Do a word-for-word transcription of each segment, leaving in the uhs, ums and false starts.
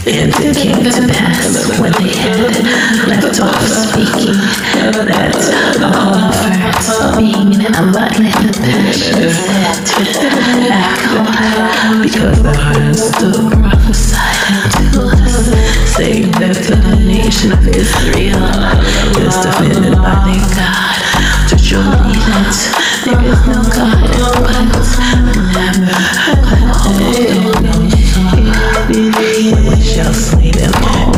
And it came to pass when they had left off speaking that all first being enlightened in passion said, Echo, because the hearts stood prophesied unto us, saying that the nation of Israel is defended by their God. To show me that there is no God but never, we shall slay them all,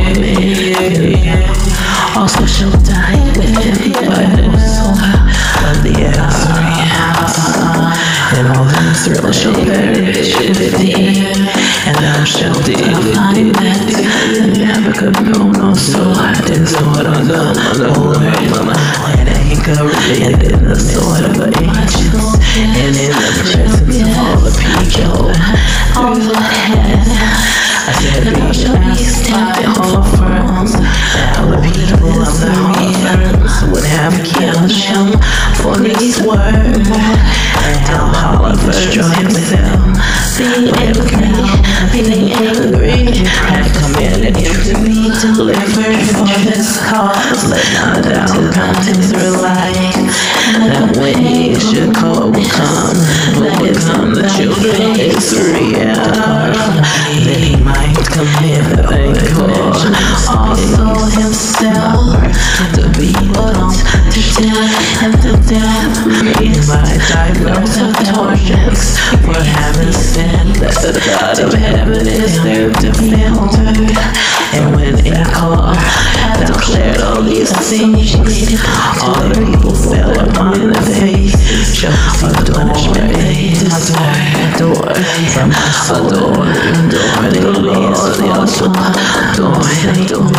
also shall die with him by the sword of the Assyrians, and all Israel shall perish with thee, and thou shalt find that never could know no sword, and sword on the Lord, and anchor and in the sword of the ancients, and in the presence of all the people. All that has I said, thou shalt be stamped in all firms, and all the people of the earth would have killed him for his word, until Holland destroyed himself, being angry, being angry, had commanded him to be delivered for this cause. Let not thou count Israelites, that when he should call will come, will become the children of Israel, that he might commit the cause also himself to be put to death, and to death made by diverse tortures, for having said that the God of heaven is their defender. And when Achor had declared all these things, all the people fell upon their face, adore, adore, from adore, adore the Lord, Yahshua, adore, adore,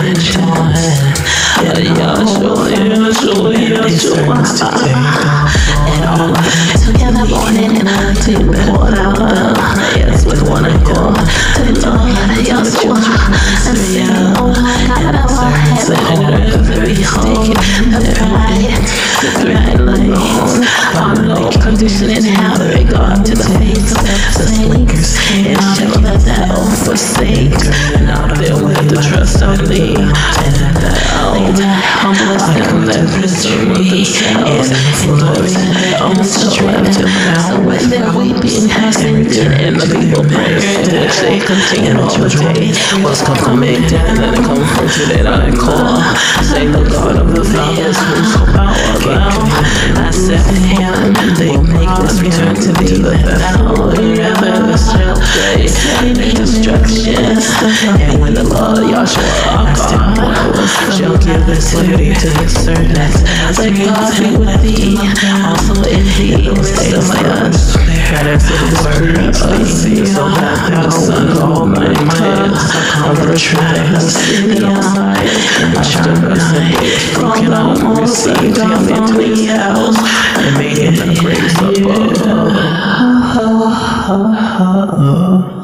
Yahshua, Yahshua, Yahshua. And all of them together morning and night poured out the prayers with one accord to the Lord, Yahshua, and saying, Oh my God, our heaven, behold, the pride, the threat alone, on no condition in how regard to the face of the saints, and shall that thou forsake not their way to trust on thee, and that thou humblest them that presume themselves, and glory in their own strength. So when their weeping has ended, and the people prayed, which they continued all the day, was comforted and comforted and I call, say the God of the fathers, whose power thou hast set him, they make this return to thee, that thou never shalt pray their destruction. And when the Lord Yahshua shall give the city to his servants, let God be with thee, also in thee is the sons, that as it is purposed thee, so that thou son of Almighty of the tribe of Simeon, after night, broken out, received him into his house, and made him a grace above.